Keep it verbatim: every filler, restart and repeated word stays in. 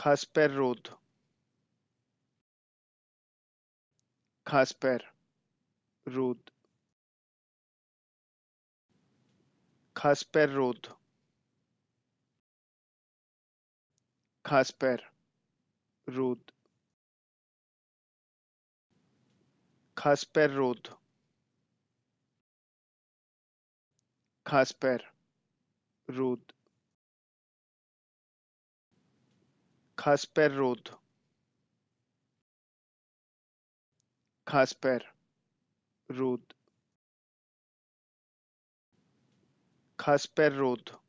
Casper Ruud. Casper Ruud. Casper Ruud. Casper Ruud. Casper Ruud. Casper Ruud. Casper Ruud. Casper Ruud. Casper Ruud.